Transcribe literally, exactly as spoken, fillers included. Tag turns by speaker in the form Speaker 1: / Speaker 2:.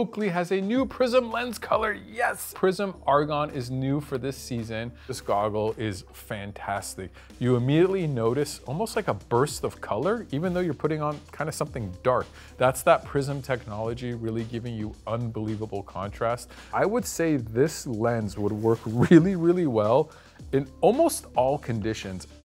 Speaker 1: Oakley has a new PRIZM lens color. Yes! PRIZM Argon is new for this season. This goggle is fantastic. You immediately notice almost like a burst of color, even though you're putting on kind of something dark. That's that PRIZM technology really giving you unbelievable contrast. I would say this lens would work really, really well in almost all conditions.